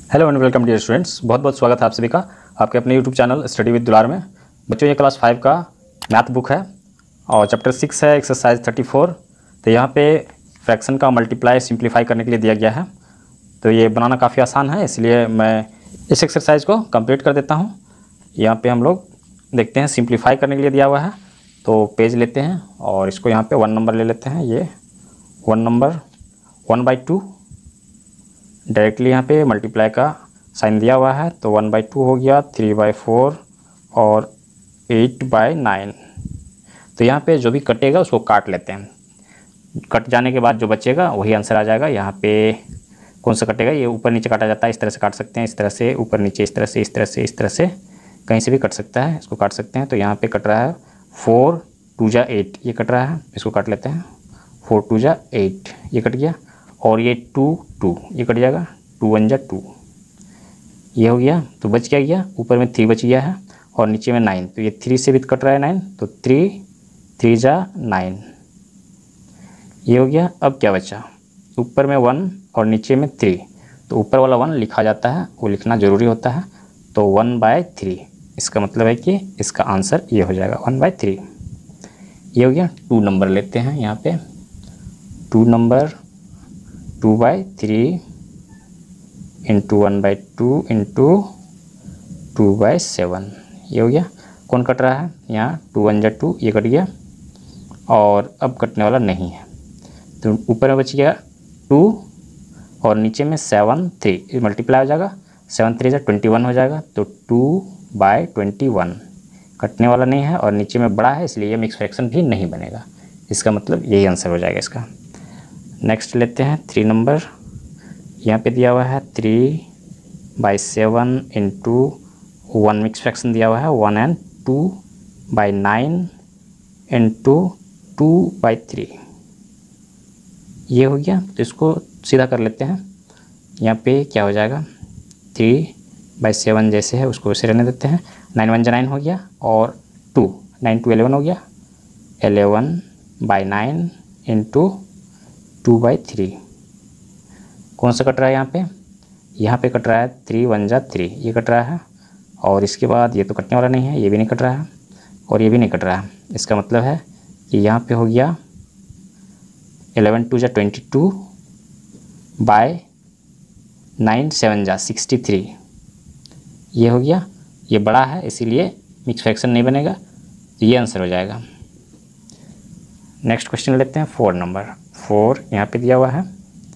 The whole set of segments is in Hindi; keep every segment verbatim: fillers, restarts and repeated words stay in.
Hello and welcome dear students, बहुत बहुत स्वागत है आप सभी का आपके अपने यूट्यूब चैनल स्टडी विद दुलार में। बच्चों, ये क्लास फाइव का मैथ बुक है और चैप्टर सिक्स है एक्सरसाइज थर्टी फोर। तो यहाँ पे फ्रैक्शन का मल्टीप्लाई सिंप्लीफाई करने के लिए दिया गया है। तो ये बनाना काफ़ी आसान है, इसलिए मैं इस एक्सरसाइज को कंप्लीट कर देता हूँ। यहाँ पे हम लोग देखते हैं सिंप्लीफाई करने के लिए दिया हुआ है, तो पेज लेते हैं और इसको यहाँ पे वन नंबर ले लेते हैं। ये one number one by two directly यहाँ पे मल्टीप्लाई का साइन दिया हुआ है, तो वन बाई टू हो गया, थ्री बाई फोर और एट बाई नाइन। तो यहाँ पे जो भी कटेगा उसको काट लेते हैं। कट जाने के बाद जो बचेगा वही आंसर आ जाएगा। यहाँ पे कौन सा कटेगा, ये ऊपर नीचे काटा जाता है, इस तरह से काट सकते हैं, इस तरह से ऊपर नीचे, इस तरह से, इस तरह से, इस तरह से कहीं से भी कट सकता है, इसको काट सकते हैं। तो यहाँ पे कट रहा है फोर टू जा एट, ये कट रहा है, इसको काट लेते हैं। फोर टू जा एट, ये कट गया, और ये टू टू, ये कट जाएगा, टू वन जा टू, ये हो गया। तो बच क्या गया, ऊपर में थ्री बच गया है और नीचे में नाइन, तो ये थ्री से भी कट रहा है नाइन, तो थ्री थ्री जा नाइन, ये हो गया। अब क्या बचा, ऊपर में वन और नीचे में थ्री, तो ऊपर वाला वन लिखा जाता है, वो लिखना ज़रूरी होता है। तो वन बाय थ्री, इसका मतलब है कि इसका आंसर ये हो जाएगा वन बाय थ्री, ये हो गया। टू नंबर लेते हैं यहाँ पे, two number two by three into one by two into two by seven, ये हो गया। कौन कट रहा है यहाँ, टू वन जा टू, ये कट गया, और अब कटने वाला नहीं है। तो ऊपर में बच गया टू और नीचे में सेवन थ्री, मल्टीप्लाई हो जाएगा, सेवन थ्री जा ट्वेंटी वन हो जाएगा, तो टू बाई ट्वेंटी वन, कटने वाला नहीं है और नीचे में बड़ा है, इसलिए ये मिक्स फ्रैक्शन भी नहीं बनेगा। इसका मतलब यही आंसर हो जाएगा इसका। नेक्स्ट लेते हैं थ्री नंबर, यहाँ पे दिया हुआ है three by seven into one, mix fraction दिया हुआ है one and two by nine into two by three, ये हो गया। तो इसको सीधा कर लेते हैं। यहाँ पे क्या हो जाएगा, थ्री बाई सेवन जैसे है उसको वैसे रहने देते हैं, नाइन वन जा नाइन हो गया, और टू, नाइन टू एलेवन हो गया, eleven by nine into two by three. कौन सा कट रहा है यहाँ पे, यहाँ पे कट रहा है थ्री वन जा थ्री, ये कट रहा है, और इसके बाद ये तो कटने वाला नहीं है, ये भी नहीं कट रहा है और ये भी नहीं कट रहा है। इसका मतलब है कि यहाँ पे हो गया एलेवन टू जा twenty two by nine seven जा सिक्सटी थ्री, ये हो गया। ये बड़ा है इसीलिए मिक्स फ्रैक्शन नहीं बनेगा, तो ये आंसर हो जाएगा। नेक्स्ट क्वेश्चन लेते हैं फोर नंबर, फोर यहाँ पे दिया हुआ है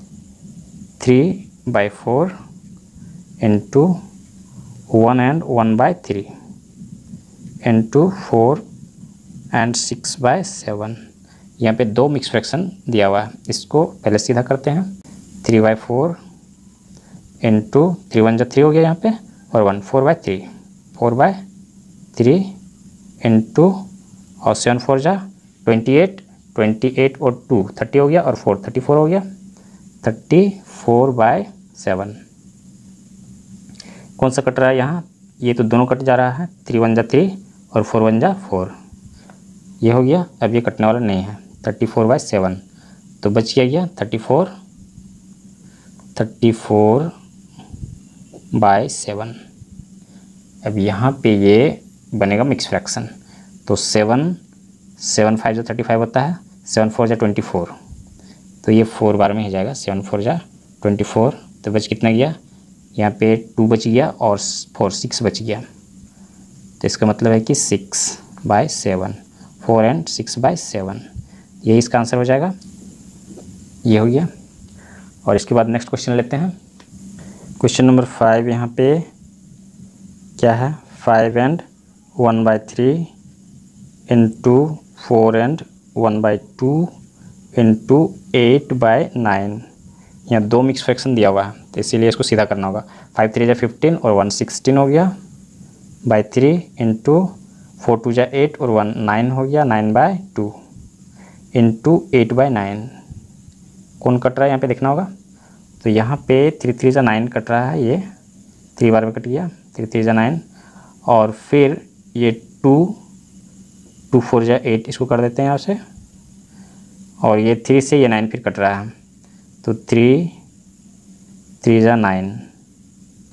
three by four into one and one by three into four and six by seven. यहाँ पे दो मिक्स फ्रैक्शन दिया हुआ है, इसको पहले सीधा करते हैं। Three by four into three one जा थ्री हो गया यहाँ पे, और one, four by three, four by three into और सेवन फोर जा ट्वेंटी एट, ट्वेंटी एट और टू थर्टी हो गया, और फोर थर्टी फोर हो गया, थर्टी फोर बाय सेवन। कौन सा कट रहा है यहाँ, ये तो दोनों कट जा रहा है, थ्री वन जा थ्री और फोर वन जा फोर, ये हो गया। अब ये कटने वाला नहीं है, थर्टी फोर बाय सेवन, तो बच गया गया thirty four, thirty four by seven. अब यहाँ पे ये बनेगा मिक्स फ्रैक्शन, तो सेवन, सेवन फाइव जा थर्टी फाइव होता है, सेवन फोर जा ट्वेंटी फोर, तो ये फोर बार में ही जाएगा, सेवन फोर जा ट्वेंटी फोर। तो बच कितना गया, यहाँ पे टू बच गया और फोर, सिक्स बच गया। तो इसका मतलब है कि six by seven, four and six by seven, यही इसका आंसर हो जाएगा, ये हो गया। और इसके बाद नेक्स्ट क्वेश्चन लेते हैं, क्वेश्चन नंबर फाइव। यहाँ पे क्या है, five and one by three into four and one by two into eight by nine. यहाँ दो मिक्स फ्रैक्शन दिया हुआ है, तो इसीलिए इसको सीधा करना होगा। फाइव थ्री जा फिफ्टीन और वन सिक्सटीन हो गया by three into four two जा एट और वन नाइन हो गया, nine by two into eight by nine. कौन कट रहा है यहाँ पे देखना होगा, तो यहाँ पे थ्री थ्री जा नाइन कट रहा है, ये थ्री बार में कट गया, थ्री थ्री जा नाइन, और फिर ये टू, टू फोर जा एट, इसको कर देते हैं यहाँ से, और ये थ्री से ये नाइन फिर कट रहा है, तो थ्री थ्री जा नाइन,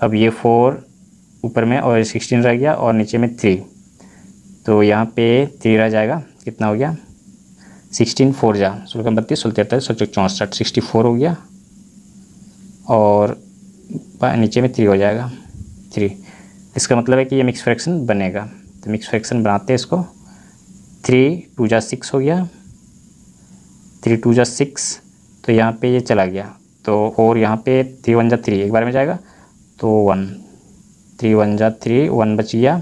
अब ये फोर ऊपर में और सिक्सटीन रह गया और नीचे में थ्री, तो यहाँ पे थ्री रह जाएगा। कितना हो गया? सिक्सटीन फोर जा सोलह बत्तीस सोलह तैंतालीस सोलह चौंसठ सिक्सटी फोर हो गया और नीचे में थ्री हो जाएगा थ्री। इसका मतलब है कि ये मिक्स फ्रैक्शन बनेगा। तो मिक्स फ्रैक्शन बनाते हैं इसको। थ्री टू जा सिक्स हो गया, थ्री टू जा सिक्स, तो यहाँ पे ये चला गया तो और यहाँ पे थ्री वन जा थ्री एक बार में जाएगा तो वन, थ्री वन जा थ्री, वन बच गया,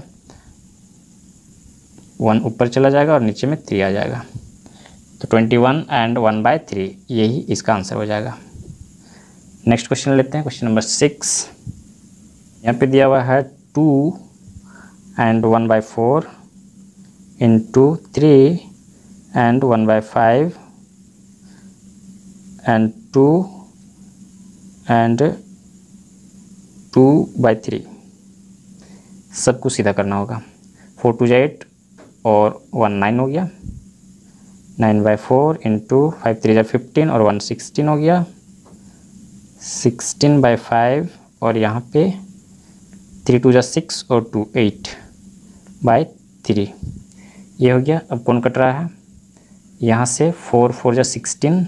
वन ऊपर चला जाएगा और नीचे में थ्री आ जाएगा। तो twenty one and one by three, यही इसका आंसर हो जाएगा। नेक्स्ट क्वेश्चन लेते हैं, क्वेश्चन नंबर सिक्स। यहाँ पे दिया हुआ है two and one by four into three and one by five and two and two by three. सबको सीधा करना होगा। फोर टू जा एट और वन नाइन हो गया, nine by four into five three जा फिफ्टीन और वन सिक्सटीन हो गया, सिक्सटीन बाई फाइव और यहाँ पे थ्री टू जा सिक्स और टू एट बाई थ्री, ये हो गया। अब कौन कट रहा है? यहाँ से फोर फोर जा सिक्सटीन,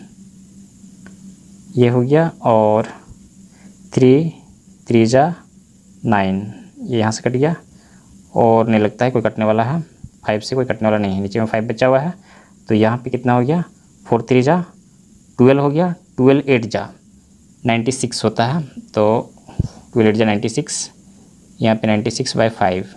ये हो गया, और थ्री थ्री जा नाइन, ये यहाँ से कट गया और नहीं लगता है कोई कटने वाला है। फाइव से कोई कटने वाला नहीं है, नीचे में फाइव बचा हुआ है। तो यहाँ पे कितना हो गया? फोर थ्री जा ट्वेल्व हो गया, ट्वेल्व एट जा नाइन्टी सिक्स होता है, तो ट्वेल्व एट जा नाइन्टी सिक्स, यहाँ पे नाइन्टी सिक्स बाई फाइव।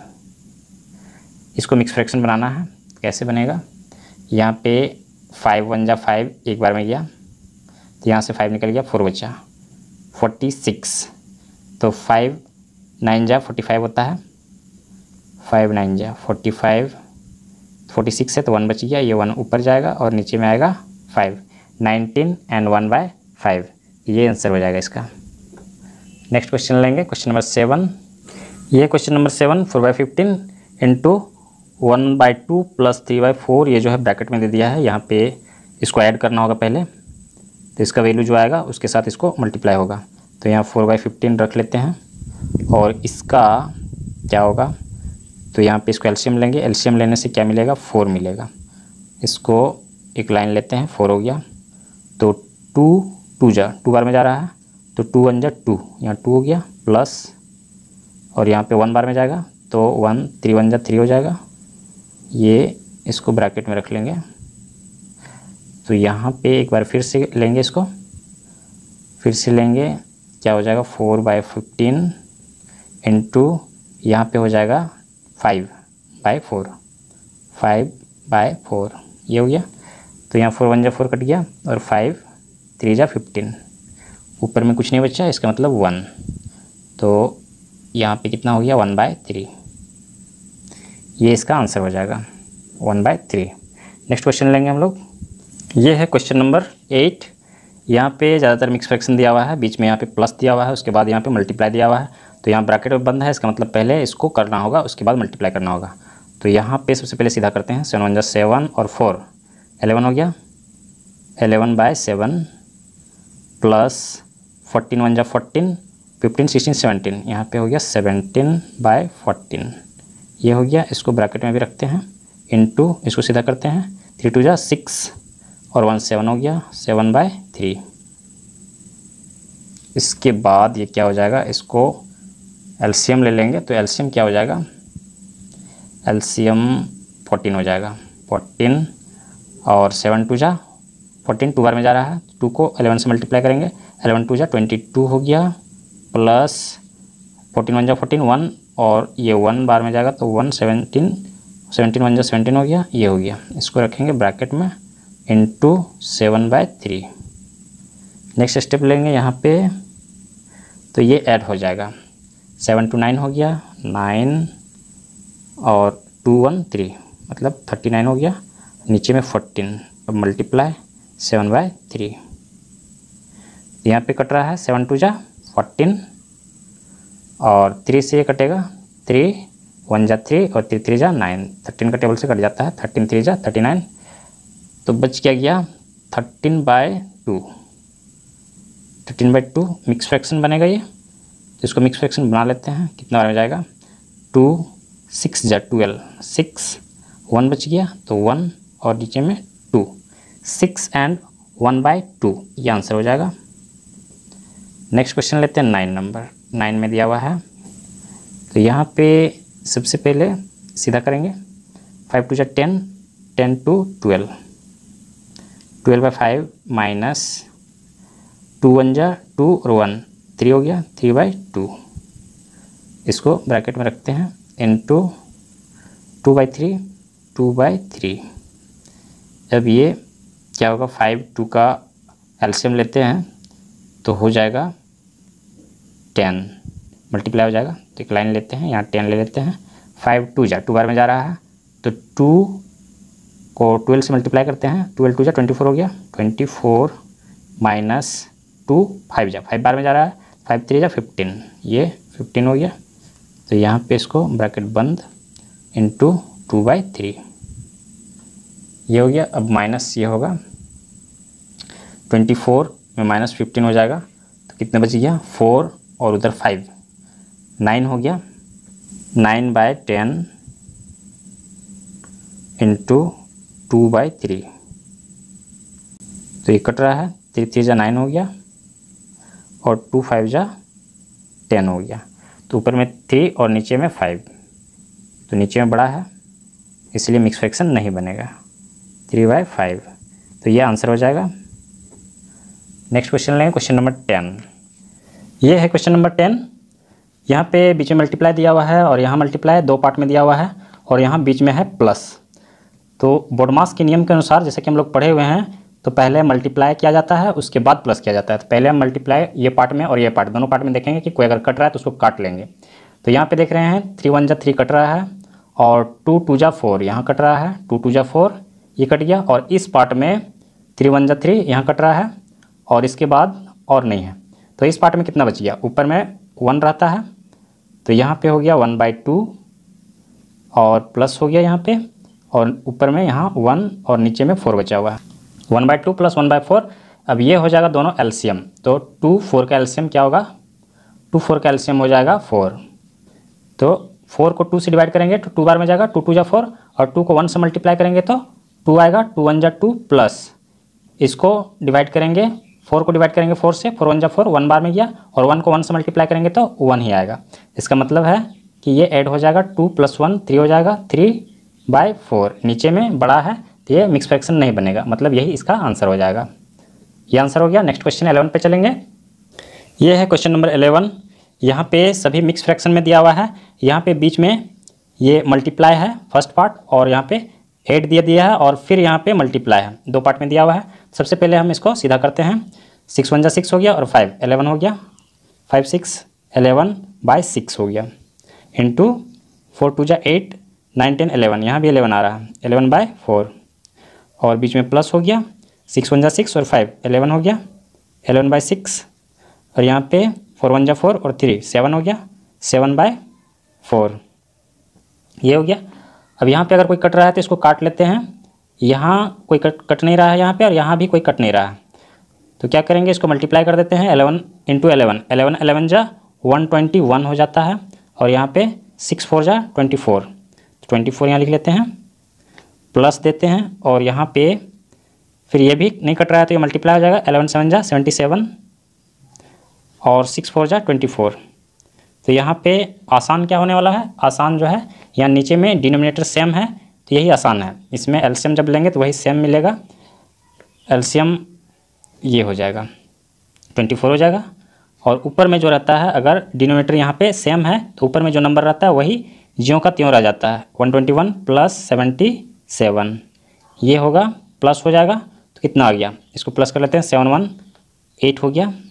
इसको मिक्स फ्रैक्शन बनाना है। कैसे बनेगा? यहाँ पे फाइव वन जा फाइव एक बार में गया तो यहाँ से फाइव निकल गया, फोर बचा, फोर्टी सिक्स। तो फाइव नाइन जा फोर्टी फाइव होता है, फाइव नाइन जा फोर्टी फाइव, फोर्टी सिक्स है तो वन बच गया, ये वन ऊपर जाएगा और नीचे में आएगा five, nineteen and one by five, ये आंसर हो जाएगा इसका। नेक्स्ट क्वेश्चन लेंगे, क्वेश्चन नंबर सेवन। ये question number seven, four by fifteen into one by two plus three by four, ये जो है ब्रैकेट में दे दिया है। यहाँ पे इसको ऐड करना होगा पहले, तो इसका वैल्यू जो आएगा उसके साथ इसको मल्टीप्लाई होगा। तो यहाँ फोर बाई फिफ्टीन रख लेते हैं और इसका क्या होगा? तो यहाँ पे इसको एलसीएम लेंगे, एलसीएम लेने से क्या मिलेगा? फोर मिलेगा। इसको एक लाइन लेते हैं, फोर हो गया, तो टू टू जा टू बार में जा रहा है तो टू वन जा टू, यहाँ टू हो गया, प्लस और यहाँ पे वन बार में जाएगा तो वन, थ्री वन जा थ्री हो जाएगा। ये इसको ब्रैकेट में रख लेंगे। तो यहाँ पे एक बार फिर से लेंगे, इसको फिर से लेंगे, क्या हो जाएगा? फोर बाई फिफ्टीन इंटू यहाँ पे हो जाएगा five by four, five by four, ये हो गया। तो यहाँ फोर वन जा फोर कट गया और फाइव थ्री जा फिफ्टीन, ऊपर में कुछ नहीं बचा, इसका मतलब वन। तो यहाँ पे कितना हो गया? वन बाई थ्री, ये इसका आंसर हो जाएगा, one by three. Next question लेंगे हम लोग। ये है क्वेश्चन नंबर एट। यहाँ पे ज़्यादातर मिक्स फ्रैक्शन दिया हुआ है, बीच में यहाँ पे प्लस दिया हुआ है, उसके बाद यहाँ पे मल्टीप्लाई दिया हुआ है। तो यहाँ ब्रैकेट में बंद है, इसका मतलब पहले इसको करना होगा, उसके बाद मल्टीप्लाई करना होगा। तो यहाँ पे सबसे पहले सीधा करते हैं, सेवन वन जा सेवन और फोर, एलेवन हो गया, eleven by seven plus fourteen one जा फोर्टीन, फिफ्टीन सिक्सटीन सेवनटीन, यहाँ पे हो गया सेवनटीन बाय फोर्टीन, ये हो गया। इसको ब्रैकेट में भी रखते हैं, इनटू इसको सीधा करते हैं, थ्री टू जा सिक्स और वन सेवन हो गया, सेवन बाय थ्री। इसके बाद ये क्या हो जाएगा? इसको एलसीएम ले लेंगे, तो एलसीएम क्या हो जाएगा? एलसीएम फोर्टीन हो जाएगा, फोर्टीन और सेवन टू जा फोर्टीन, टू बार में जा रहा है, टू को एलेवन से मल्टीप्लाई करेंगे, एलेवन टू जा ट्वेंटी टू हो गया, प्लस फोर्टीन वन जा फोर्टीन, वन और ये वन बार में जाएगा तो वन, सेवनटीन, सेवनटीन वन जा सेवनटीन हो गया, ये हो गया। इसको रखेंगे ब्रैकेट में, into seven by three. Next step लेंगे यहाँ पे, तो ये ऐड हो जाएगा, सेवन टू नाइन हो गया, नाइन और टू वन थ्री, मतलब थर्टी नाइन हो गया, नीचे में फोर्टीन, अब मल्टीप्लाई सेवन बाय थ्री। यहाँ पे कट रहा है सेवन टू जा फोर्टीन और थ्री से ये कटेगा, थ्री वन जा थ्री और थ्री थ्री जा नाइन, थर्टीन का टेबल से कट जाता है, थर्टीन थ्री जा थर्टी नाइन, तो बच क्या गया? Thirteen by two, thirteen by two mix fraction बनेगा ये। तो इसको मिक्स फ्रैक्शन बना लेते हैं। कितना बार में जाएगा, टू सिक्स जा ट्वेल्व, सिक्स वन बच गया तो वन और नीचे में two, six and one by two, ये आंसर हो जाएगा। नेक्स्ट क्वेश्चन लेते हैं नाइन नंबर। नाइन में दिया हुआ है तो यहाँ पे सबसे पहले सीधा करेंगे, फाइव टू जा ten, ten two twelve, twelve by five minus two one जा टू और वन, थ्री हो गया, थ्री बाई टू, इसको ब्रैकेट में रखते हैं, into two by three, two by three. अब ये क्या होगा, फाइव टू का एलसीएम लेते हैं तो हो जाएगा टेन, मल्टीप्लाई हो जाएगा। तो एक लाइन लेते हैं, यहाँ टेन ले लेते हैं, फाइव टू जा टू बार में जा रहा है तो टू को ट्वेल्व से मल्टीप्लाई करते हैं, ट्वेल्व टू जा ट्वेंटी फोर हो गया, twenty four minus two, five जा फाइव बार में जा रहा है, फाइव थ्री जा फिफ्टीन, ये फिफ्टीन हो गया। तो यहाँ पे इसको ब्रैकेट बंद, इंटू टू बाई थ्री, ये हो गया। अब माइनस ये होगा, ट्वेंटी फोर में माइनस फिफ्टीन हो जाएगा तो कितने बच गया, फोर और उधर फाइव, नाइन हो गया। Nine by ten into two by three, तो ये कट रहा है, थ्री थ्री जा नाइन हो गया और टू फाइव जा टेन हो गया। तो ऊपर में थ्री और नीचे में फाइव, तो नीचे में बड़ा है इसलिए मिक्स फ्रैक्शन नहीं बनेगा, थ्री बाई फाइव, तो ये आंसर हो जाएगा। नेक्स्ट क्वेश्चन लेंगे, क्वेश्चन नंबर टेन। ये है क्वेश्चन नंबर टेन। यहाँ पे बीच में मल्टीप्लाई दिया हुआ है और यहाँ मल्टीप्लाई दो पार्ट में दिया हुआ है और यहाँ बीच में है प्लस। तो बोडमास के नियम के अनुसार जैसे कि हम लोग पढ़े हुए हैं तो पहले मल्टीप्लाई किया जाता है उसके बाद प्लस किया जाता है। तो पहले हम मल्टीप्लाई ये पार्ट में और ये पार्ट दोनों पार्ट में देखेंगे कि कोई अगर कट रहा है तो उसको काट लेंगे। तो यहाँ पे देख रहे हैं थ्री वन जा थ्री कट रहा है और टू टू जा फोर यहाँ कट रहा है, टू टू जा फोर ये कट गया और इस पार्ट में थ्री वन जा थ्री यहाँ कट रहा है और इसके बाद और नहीं है। तो इस पार्ट में कितना बच गया, ऊपर में वन रहता है तो यहाँ पे हो गया वन बाई टू और प्लस हो गया यहाँ पे और ऊपर में यहाँ वन और नीचे में फोर बचा हुआ है, one by two plus one by four. अब ये हो जाएगा दोनों एलसीएम, तो टू फोर का एलसीएम क्या होगा, टू फोर का एलसीएम हो जाएगा फोर। तो फोर को टू से डिवाइड करेंगे तो टू बार में जाएगा, टू टू जा फोर और टू को वन से मल्टीप्लाई करेंगे तो टू आएगा, टू वन जा टू प्लस इसको डिवाइड करेंगे, फोर को डिवाइड करेंगे फोर से, फोर वन जा फोर, वन बार में गया और वन को वन से मल्टीप्लाई करेंगे तो वन ही आएगा। इसका मतलब है कि ये ऐड हो जाएगा, टू प्लस वन थ्री हो जाएगा, थ्री बाई फोर, नीचे में बड़ा है तो ये मिक्स फ्रैक्शन नहीं बनेगा, मतलब यही इसका आंसर हो जाएगा। ये आंसर हो गया। नेक्स्ट क्वेश्चन इलेवन पे चलेंगे। ये है क्वेश्चन नंबर इलेवन। यहाँ पे सभी मिक्स फ्रैक्शन में दिया हुआ है, यहाँ पे बीच में ये मल्टीप्लाई है फर्स्ट पार्ट और यहाँ पे ऐड दिया दिया है और फिर यहाँ पे मल्टीप्लाई है, दो पार्ट में दिया हुआ है। सबसे पहले हम इसको सीधा करते हैं, सिक्स वन जा सिक्स हो गया और फाइव एलेवन हो गया, five six eleven by six हो गया, इंटू फोर टू जा एट, नाइन टेन एलेवन, यहाँ भी एलेवन आ रहा है, एलेवन बाई फोर और बीच में प्लस हो गया, सिक्स वन जा सिक्स और फाइव एलेवन हो गया, एलेवन बाई सिक्स और यहाँ पे फोर वन जा फोर और थ्री सेवन हो गया, सेवन बाई फोर, ये हो गया। अब यहाँ पे अगर कोई कट रहा है तो इसको काट लेते हैं, यहाँ कोई कट कट नहीं रहा है यहाँ पे और यहाँ भी कोई कट नहीं रहा है तो क्या करेंगे, इसको मल्टीप्लाई कर देते हैं, eleven into eleven, eleven eleven जा वन ट्वेंटी वन हो जाता है और यहाँ पे सिक्स फोर जा ट्वेंटी फोर, ट्वेंटी फोर यहाँ लिख लेते हैं, प्लस देते हैं और यहाँ पे फिर ये भी नहीं कट रहा है तो ये मल्टीप्लाई हो जाएगा, एलेवन सेवन जा सेवेंटी सेवन और सिक्स फोर जा ट्वेंटी फोर। तो यहाँ पे आसान क्या होने वाला है, आसान जो है यहाँ नीचे में डिनोमिनेटर सेम है तो यही आसान है, इसमें एलसीएम जब लेंगे तो वही सेम मिलेगा, एलसीएम ये हो जाएगा ट्वेंटी फोर हो जाएगा और ऊपर में जो रहता है अगर डिनोमिनेटर यहाँ पे सेम है तो ऊपर में जो नंबर रहता है वही ज्यों का त्यों रह जाता है, one twenty one plus seventy seven, ये होगा प्लस हो जाएगा तो कितना आ गया, इसको प्लस कर लेते हैं, सेवन वन एट हो गया,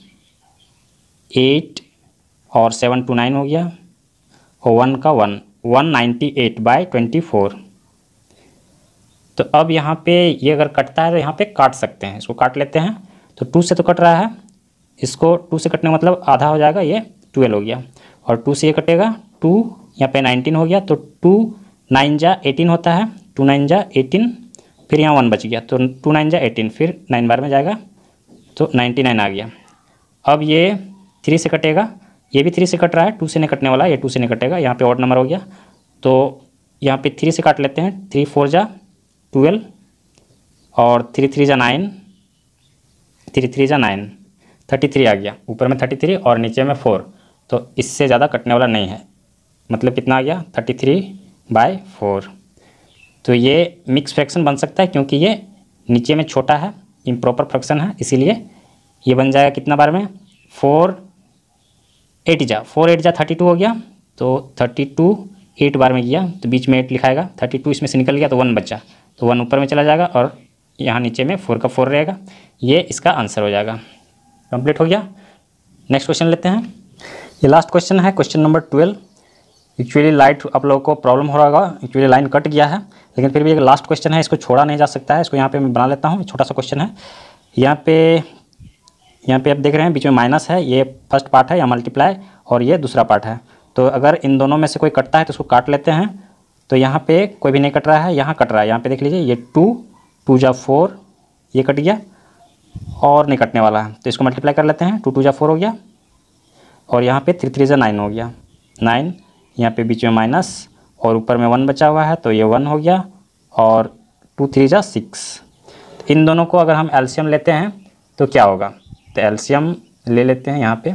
एट और सेवन टू नाइन हो गया और वन का one, one ninety eight by twenty four. तो अब यहाँ पे ये अगर कटता है तो यहाँ पे काट सकते हैं, इसको काट लेते हैं। तो टू से तो कट रहा है, इसको टू से कटने का मतलब आधा हो जाएगा, ये ट्वेल्व हो गया और टू से ये कटेगा, टू यहाँ पे नाइनटीन हो गया तो टू नाइन जा एटीन होता है, टू नाइन जा एटीन, फिर यहाँ वन बच गया तो टू नाइन जा एटीन, फिर नाइन बार में जाएगा तो नाइन्टी नाइन आ गया। अब ये थ्री से कटेगा ये भी थ्री से कट रहा है, टू से नहीं कटने वाला, ये टू से नहीं कटेगा, यहाँ पे ऑड नंबर हो गया। तो यहाँ पे थ्री से काट लेते हैं, थ्री फोर जा ट्वेल्व और थ्री थ्री जा नाइन, थ्री थ्री जा नाइन, थर्टी थ्री आ गया। ऊपर में थर्टी थ्री और नीचे में फोर, तो इससे ज़्यादा कटने वाला नहीं है। मतलब कितना आ गया, थर्टी थ्री बाई फोर। तो ये मिक्स फ्रैक्शन बन सकता है क्योंकि ये नीचे में छोटा है, इम्प्रॉपर फ्रैक्शन है, इसीलिए ये बन जाएगा कितना बार में, फोर एट जा, फोर एट जा थर्टी टू हो गया। तो थर्टी टू एट बार में गया तो बीच में एट लिखाएगा, थर्टी टू इसमें से निकल गया तो वन बचा, तो वन ऊपर में चला जाएगा और यहाँ नीचे में फोर का फोर रहेगा। ये इसका आंसर हो जाएगा। कंप्लीट हो गया। नेक्स्ट क्वेश्चन लेते हैं। ये लास्ट क्वेश्चन है, question number twelve. Actually light आप लोगों को प्रॉब्लम हो रहा होगा, एक्चुअली लाइन कट गया है, लेकिन फिर भी एक लास्ट क्वेश्चन है, इसको छोड़ा नहीं जा सकता है। इसको यहाँ पे मैं बना लेता हूँ, छोटा सा क्वेश्चन है। यहाँ पे यहाँ पे आप देख रहे हैं बीच में माइनस है, ये फर्स्ट पार्ट है या मल्टीप्लाई, और ये दूसरा पार्ट है। तो अगर इन दोनों में से कोई कटता है तो उसको काट लेते हैं। तो यहाँ पे कोई भी नहीं कट रहा है, यहाँ कट रहा है। यहाँ पे देख लीजिए, ये टू टू जा फोर, ये कट गया और नहीं कटने वाला है, तो इसको मल्टीप्लाई कर लेते हैं। टू टू जा फोर हो गया और यहाँ पे थ्री थ्री जा नाइन हो गया, नाइन, यहाँ पे बीच में माइनस और ऊपर में वन बचा हुआ है, तो ये वन हो गया और टू थ्री जा सिक्स। इन दोनों को अगर हम एलसीएम लेते हैं तो क्या होगा, तो एलसीएम ले लेते हैं। यहाँ पे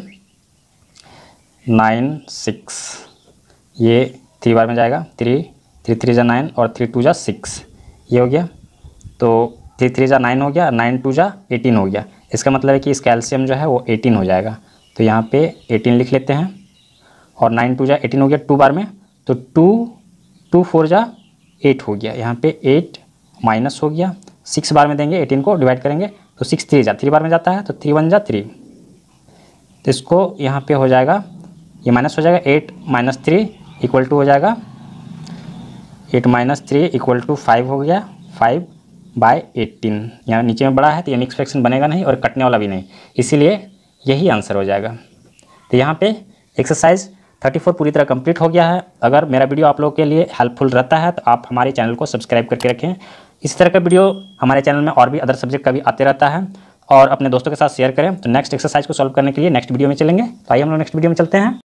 नाइन सिक्स, ये थ्री बार में जाएगा, थ्री थ्री थ्री जा नाइन और थ्री टू जा सिक्स, ये हो गया। तो थ्री थ्री जा नाइन हो गया, नाइन टू जा एटीन हो गया। इसका मतलब है कि इसका एलसीएम जो है वो एटीन हो जाएगा। तो यहाँ पे एटीन लिख लेते हैं और नाइन टू जा एटीन हो गया टू बार में, तो टू टू फोर जा एट हो गया। यहाँ पे एट माइनस हो गया, सिक्स बार में देंगे, एटीन को डिवाइड करेंगे तो सिक्स थ्री जा थ्री बार में जाता है, तो थ्री वन जा थ्री। तो इसको यहाँ पे हो जाएगा, ये माइनस हो जाएगा, eight minus three equal to हो जाएगा, eight minus three equal to five हो गया, फाइव बाई एटीन। यहाँ नीचे में बड़ा है तो ये मिक्स फ्रैक्शन बनेगा नहीं और कटने वाला भी नहीं, इसीलिए यही आंसर हो जाएगा। तो यहाँ पे एक्सरसाइज थर्टी फोर पूरी तरह कंप्लीट हो गया है। अगर मेरा वीडियो आप लोगों के लिए हेल्पफुल रहता है तो आप हमारे चैनल को सब्सक्राइब करके रखें। इस तरह का वीडियो हमारे चैनल में और भी अदर सब्जेक्ट का भी आते रहता है, और अपने दोस्तों के साथ शेयर करें। तो नेक्स्ट एक्सरसाइज को सॉल्व करने के लिए नेक्स्ट वीडियो में चलेंगे। तो आइए हम लोग नेक्स्ट वीडियो में चलते हैं।